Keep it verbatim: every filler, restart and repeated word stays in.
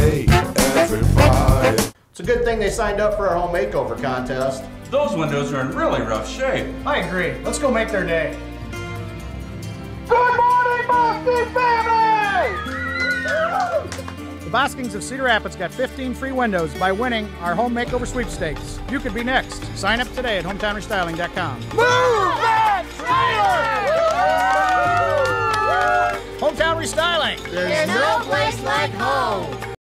Friday, every Friday. It's a good thing they signed up for our home makeover contest. Those windows are in really rough shape. I agree. Let's go make their day. Good morning, Boston family! The Boskings of Cedar Rapids got fifteen free windows by winning our home makeover sweepstakes. You could be next. Sign up today at hometown restyling dot com. Move!